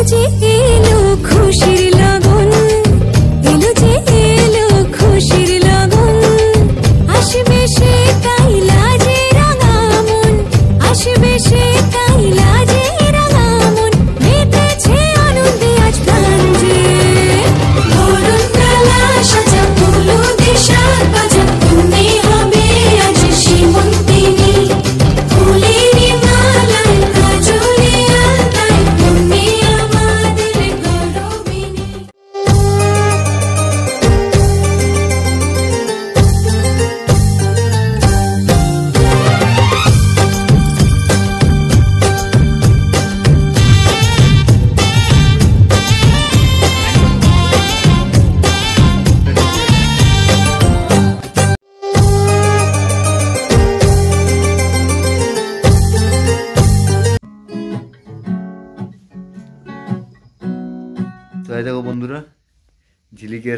দেখো বন্ধুরা ঝিলিকের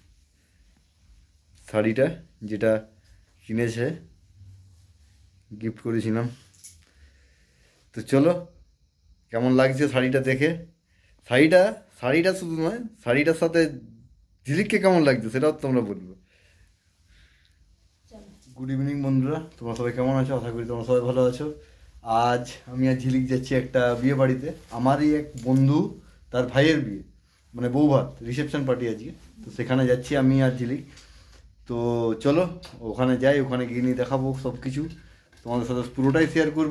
শাড়িটা যেটা কিনেছে গিফট করেছিলাম। তো চলো কেমন লাগছে শাড়িটা দেখে। শাড়িটা শুধু নয়, শাড়িটার সাথে ঝিলিককে কেমন লাগছে সেটাও তোমরা বলবো। গুড ইভিনিং বন্ধুরা, তোমরা সবাই কেমন আছো? আশা করি তোমরা সবাই ভালো আছো। আজ আমি আর ঝিলিক যাচ্ছি একটা বিয়ে বাড়িতে। আমারই এক বন্ধু তার ভাইয়ের বিয়ে, মানে বৌভাত রিসেপশন পার্টি আজকে। তো সেখানে যাচ্ছি আমি আর ঝিলিক। তো চলো ওখানে যাই, ওখানে গিয়ে নিয়ে দেখাবো সব কিছু, তোমাদের সাথে পুরোটাই শেয়ার করব।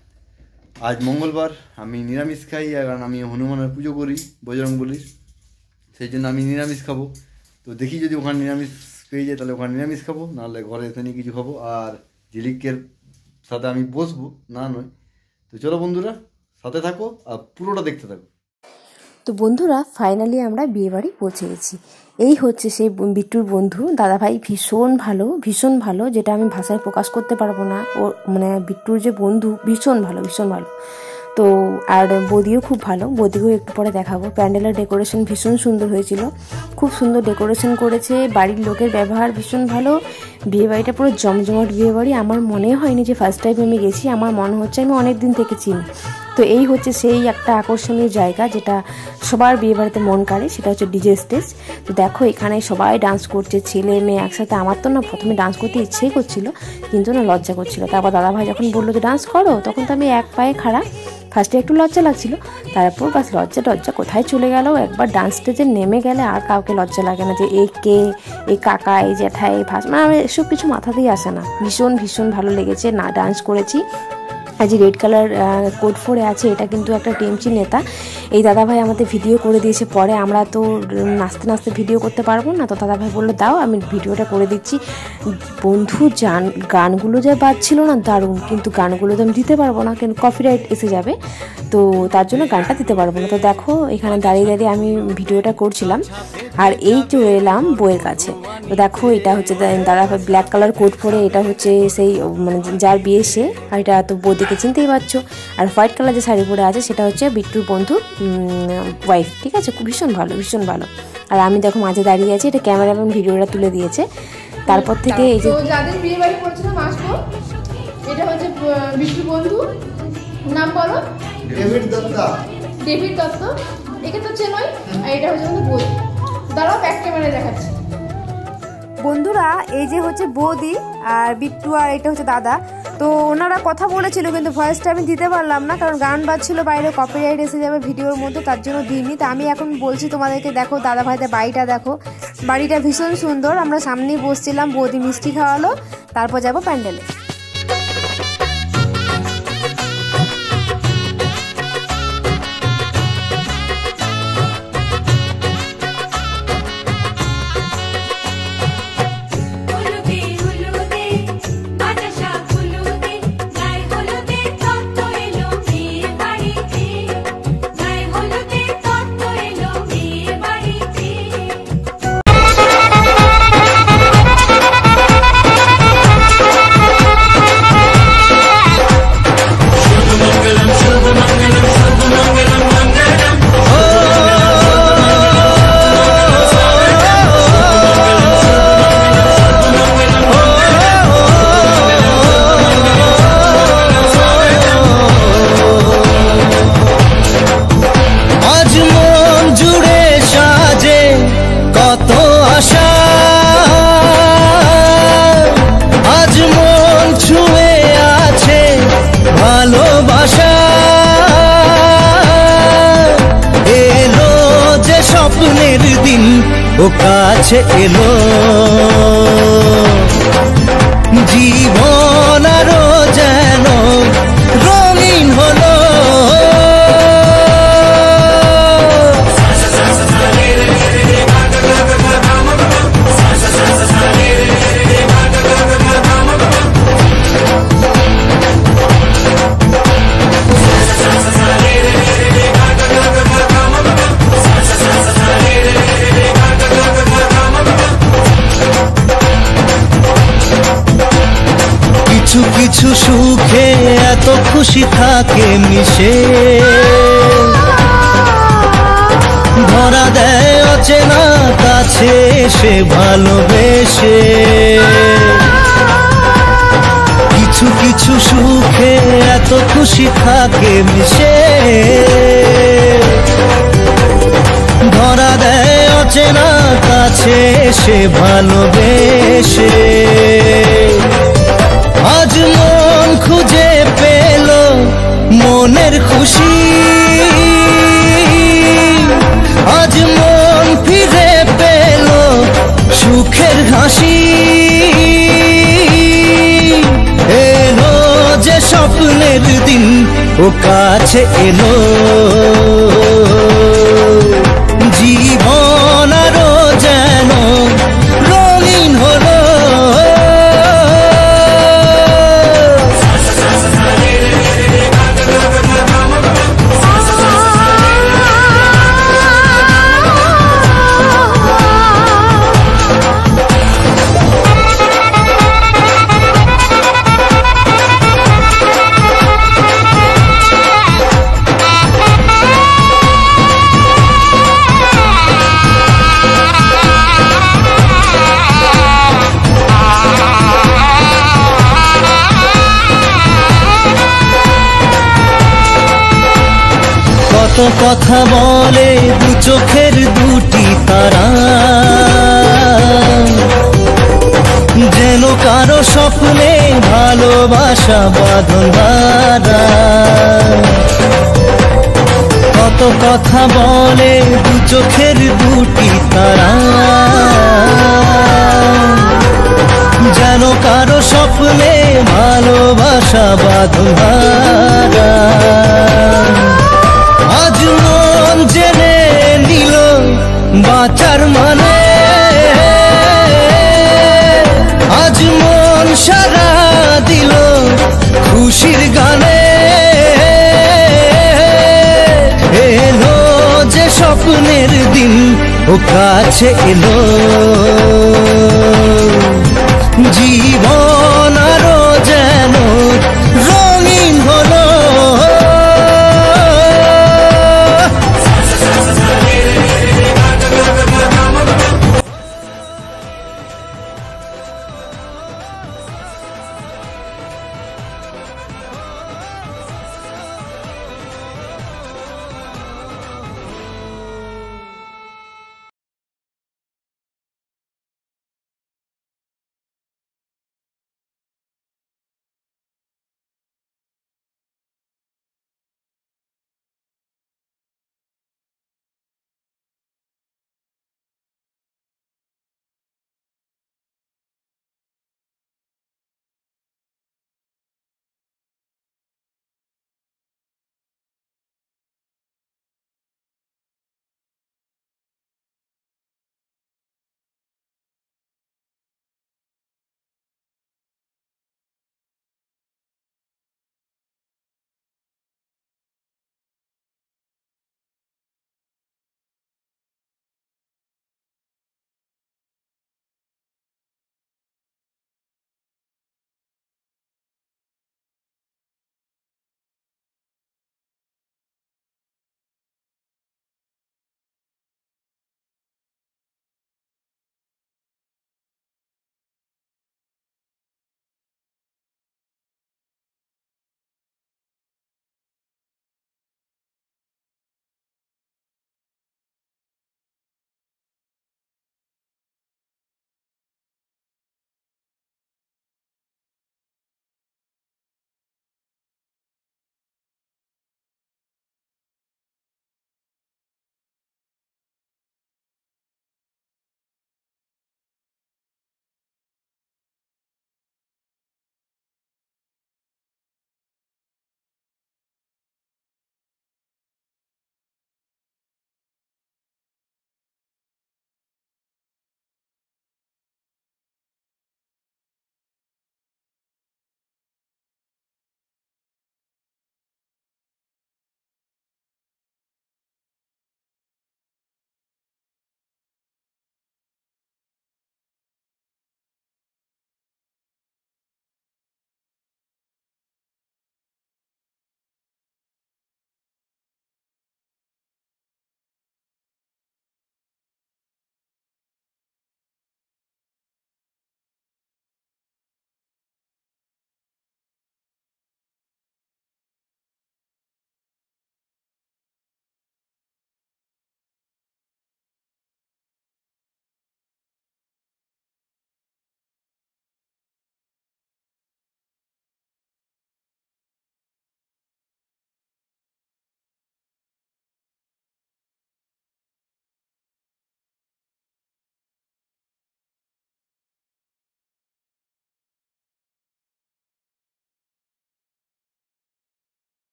আজ মঙ্গলবার, আমি নিরামিষ খাই, কারণ আমি হনুমানের পুজো করি বজরংবলীর, সেই জন্য আমি নিরামিষ খাবো। তো দেখি যদি ওখানে নিরামিষ পেয়ে যায় তাহলে ওখানে নিরামিষ খাবো, নাহলে ঘরে এসে নিয়ে কিছু খাবো। আর ঝিলিকের সাথে আমি বসবো, না নয়। তো চলো বন্ধুরা সাথে থাকো আর পুরোটা দেখতে থাকো। তো বন্ধুরা ফাইনালি আমরা বিয়ে বাড়ি পৌঁছে গেছি। এই হচ্ছে সেই বিট্টুর বন্ধু দাদাভাই, ভীষণ ভালো, যেটা আমি ভাষায় প্রকাশ করতে পারবো না। ও মানে বিট্টুর যে বন্ধু ভীষণ ভালো। তো আর বৌদিও খুব ভালো, বৌদিকেও একটু পরে দেখাবো। প্যান্ডেলের ডেকোরেশন ভীষণ সুন্দর হয়েছিল, খুব সুন্দর ডেকোরেশন করেছে, বাড়ির লোকের ব্যবহার ভীষণ ভালো। বিয়ে বাড়িটা পুরো জমজমাট বিয়ে বাড়ি। আমার মনে হয়নি যে ফার্স্ট টাইম আমি গেছি, আমার মনে হচ্ছে আমি অনেক দিন থেকে চিনি। তো এই হচ্ছে সেই একটা আকর্ষণীয় জায়গা যেটা সবার বিয়ে বাড়িতে মন কাড়ে, সেটা হচ্ছে ডিজে স্টেজ। তো দেখো এখানে সবাই ডান্স করছে, ছেলে মেয়ে একসাথে। আমার তো না প্রথমে ডান্স করতে ইচ্ছেই করছিল, কিন্তু না লজ্জা করছিল। তারপর দাদাভাই যখন বললো যে ডান্স করো, তখন তো আমি এক পায়ে খাড়া। ফার্স্টে একটু লজ্জা লাগছিল, তারপর বাস লজ্জা কোথায় চলে গেল। একবার ডান্স স্টেজে নেমে গেলে আর কাউকে লজ্জা লাগে না যে এই কে, এই কাকা, এই জ্যাঠা, এই ভাস, মানে এসব কিছু মাথাতেই আসে না। ভীষণ ভালো লেগেছে, না ডান্স করেছি। আজ রেড কালার কোট পরে আছে, এটা কিন্তু একটা টিএমসি নেতা। এই দাদাভাই আমাদের ভিডিও করে দিয়েছে। পরে আমরা তো নাচতে ভিডিও করতে পারবো না, তো দাদাভাই বললো দাও আমি ভিডিওটা করে দিচ্ছি। বন্ধু গানগুলো যা বাজছিল না দারুণ, কিন্তু গানগুলো তো আমি দিতে পারবো না, কিন্তু কপিরাইট এসে যাবে, তো তার জন্য গানটা দিতে পারবো না। তো দেখো এখানে দাঁড়িয়ে আমি ভিডিওটা করছিলাম। আর এই চলে এলাম বইয়ের কাছে। তো দেখো এটা হচ্ছে দাদাভাই ব্ল্যাক কালার কোট পরে, এটা হচ্ছে সেই মানে যার বিয়ে সে, আর এটা তো বৌদিকে চিনতেই পারছো। আর হোয়াইট কালার যে শাড়ি পরে আছে সেটা হচ্ছে বিট্টুর বন্ধু ওয়াইফ, ঠিক আছে? ভীষণ ভালো। আর আমি দেখো মাঝে দাঁড়িয়ে আছি, এটা ক্যামেরাম্যান ভিডিওটা তুলে দিয়েছে। তারপর থেকে এই যে যাদের বিয়ে বাড়ি করছিলাম আসবো, এটা হচ্ছে বিট্টুর বন্ধু, নাম বলো? ডেভিড দত্ত। একে তো চেনই। আর এটা হচ্ছে আমাদের বৌদি। দাঁড়াও ব্যাক ক্যামেরায় দেখাচ্ছি। বন্ধুরা এই যে হচ্ছে বৌদি আর বিট্টু, আর এটা হচ্ছে দাদা। তো ওনারা কথা বলেছিল, কিন্তু ভয়েসটা আমি দিতে পারলাম না, কারণ গান বাজছিল বাইরে, কপিরাইট এসে যাবে ভিডিওর মধ্যে, তার জন্য দিইনি। তো আমি এখন বলছি তোমাদেরকে, দেখো দাদা ভাইদের বাড়িটা দেখো, বাড়িটা ভীষণ সুন্দর। আমরা সামনেই বসছিলাম, বৌদি মিষ্টি খাওয়ালো, তারপর যাবো প্যান্ডেলে। ও কাছে এলো, জীবন আরো যেন রঙিন হলো। কিছু কিছু সুখে এত খুশি থাকে মিশে, ধরা দেয় অচেনা কাছে সে ভালোবেসে। কিছু কিছু সুখে এত খুশি থাকে মিশে, ধরা দেয় অচেনা কাছে সে ভালোবেসে। আজ মন খুঁজে পেল মনের খুশি, আজ মন ফিরে পেল সুখের হাসি। এলো যে স্বপ্নের দিন ও কাছে এলো, জীবন আরো যেন রঙিন হলো। কত কথা বলে দু চোখের দুটি তারা, যেন কারো স্বপ্নে ভালোবাসা বাঁধন ধরা। কত কথা বলে দু চোখের দুটি তারা, যেন কারো স্বপ্নে ভালোবাসা বাঁধন ধরা। আজ মন জেনে নিল বাঁচার মানে, আজ মন সারা দিল খুশির গানে। এলো যে স্বপ্নের দিন ও কাছে এলো, জীবন